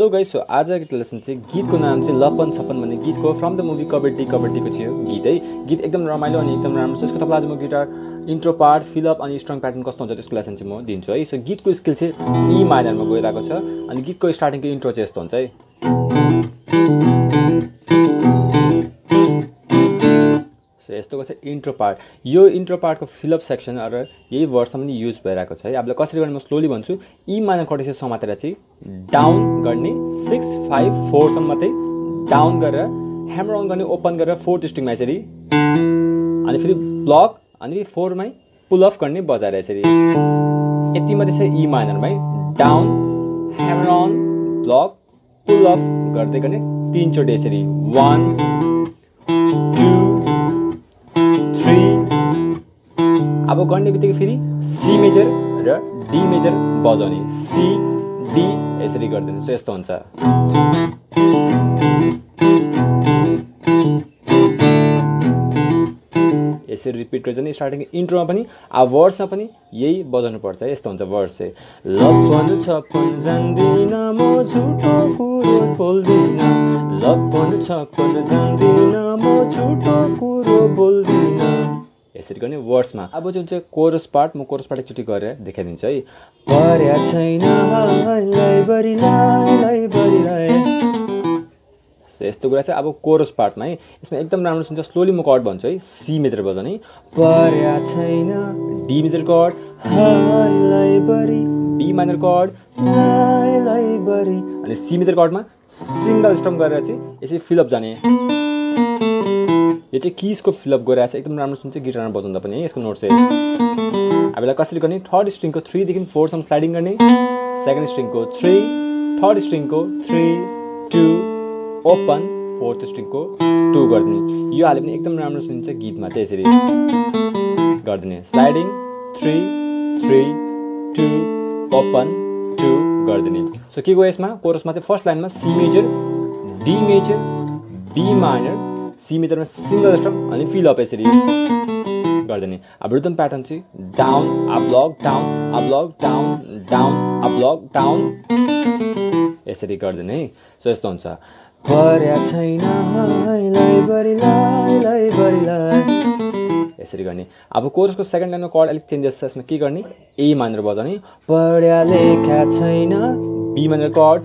Guys, so आज गीत lesson चाहिँ गीतको नाम चाहिँ लपन छपन भन्ने गीतको फ्रम द मुभी कबड्डी कबड्डीको थियो गीत है। गीत एकदम रमाइलो अनि एकदम राम्रो छ। यसको तपाईँलाई आज म गिटार इन्ट्रो पार्ट फिलअप अनि स्ट्रङ प्याटर्न कस्तो हुन्छ त्यसको लेसन चाहिँ म दिन्छु है। सो गीतको स्केल चाहिँ ई माइनरमा गइरहेको छ अनि गीतको स्टार्टिङको इन्ट्रो चाहिँ यस्तो हुन्छ है। यस्तोको चाहिँ इन्ट्रो पार्ट, यो इन्ट्रो पार्टको फिलअप सेक्सन र यही वर्डसम्म पनि युज भइरहेको छ है। अब कसरी गर्ने म स्लोली भन्छु। ई माइनर कटेसी समातेर चाहिँ डाउन गर्ने 6 5 4 सम्म मात्रै डाउन गरेर ह्यामर अन गर्ने ओपन गरेर 4th स्ट्रिङमा यसरी अनि फेरि ब्लक अनि 4 मै पुल अफ गर्ने बजाएर यसरी यति मात्रै छ। ई माइनरमै down hammer on block pull off गर्दै गर्ने 3 चोटि यसरी 1 2 3। अब गर्ने बित्तिकै फेरि सी मेजर र डी मेजर बजाउने, सी डी यसरी गरिदिनु। सो यस्तो हुन्छ। यसरी रिपिट गर्छ स्टार्टिङ इन्ट्रोमा पनि अब वर्ड्समा पनि यही बजाउनु पर्छ। यस्तो हुन्छ वर्ड्स चाहिँ लपन छपन जान्दिन म झुटो कुरो बोल्दिन, लपन छपन जान्दिन म झुटो कुरो बोल्दिन, यसरी गर्ने वर्ड्समा। अब जुन चाहिँ कोरस पार्ट, म कोरस पार्ट एकचोटि गरेर देखाइदिन्छु है। पर्या छैन यस्तो कुरा चाहिँ अब कोरस पार्टमा है। यसमा एकदम राम्रो सुन्छ। स्लोली म कर्ड भन्छु है। सी मेजर बजाउने, पर्या छैन D major chord B minor chord अनि सी मेजर कर्डमा सिङ्गल स्ट्रम गरेर चाहिँ यसरी फिलअप जाने। यो चाहिँ किसको फिलअप गरेर चाहिँ एकदम राम्रो सुन्छ गिटारमा बजाउँदा पनि है। यसको नोट चाहिँ अब यसलाई कसरी गर्ने, 3rd स्ट्रिङको 3 देखि 4 सम्म स्लाइडिङ गर्ने, 2nd स्ट्रिङको 3, 3rd स्ट्रिङको 3 2 ओपन, 4th स्ट्रिङको 2 गरिदिने। यो हाले पनि एकदम राम्रो सुनिन्छ गीतमा चाहिँ यसरी गरिदिने, स्लाइडिङ 3 3 2 ओपन 2 गरिदिने। सो के गयो यसमा कोरसमा चाहिँ फर्स्ट लाइनमा C major D major B minor C मेजरमा सिङ्गल स्ट्रम अनि फिलअप यसरी गरिदिने। अब रिदम प्याटर्न चाहिँ down up block down up block down down up block down यसरी गरिदिने है। सो यस्तो हुन्छ। पर्या छैन यसरी गर्ने। अब कोरसको सेकेन्ड लाइनमा कर्ड अलिक चेन्जेस छ। यसमा के गर्ने, ए माइनर बजाउने, पर्या लेखा छैन B minor chord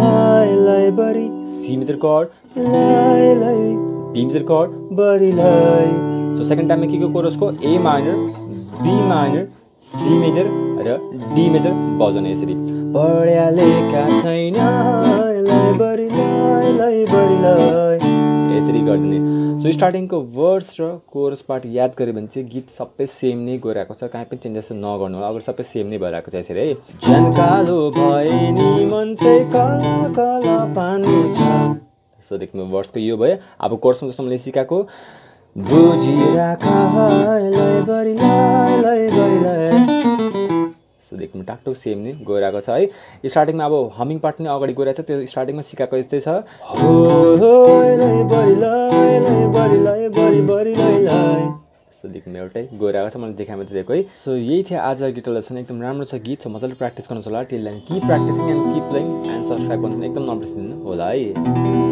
C major chord D major chord बढीलाई। सो सेकेन्ड टाइममा के कोरसको A minor B minor C major र डी मेजर बजाउने यसरी, पर्या लेखा छैन यसरी गरिदिने। सो स्टार्टिङको वर्ड्स र कोरस पार्ट याद गऱ्यो भने चाहिँ गीत सबै सेम नै गइरहेको छ, कहीँ पनि चेन्जेस नगर्नु होला। अगर सबै सेम नै भइरहेको छ यसरी है। ज्यान कालो भए नि मन चाहिँ काला काला पानी छ। सो देख्नु वर्ड्सको यो भयो। अब कोरसमा जस्तो मैले सिकाएको बुझिराख देख्नु टाकटुक सेम नै गइरहेको छ है। स्टार्टिङमा अब हमिङ पार्ट नै अगाडि गइरहेको छ, त्यो स्टार्टिङमा सिकाएको यस्तै छ। सो देख्नु एउटै गइरहेको छ, मैले देखाएँ मात्रै दिएको है। सो यही थियो आज गिटार लेसन। एकदम राम्रो छ गीत। सो मजाले प्र्याक्टिस गर्नुहोस् होला। Till then keep practicing and keep playing and subscribe गर्नु एकदम नबिर्सिनु होला है।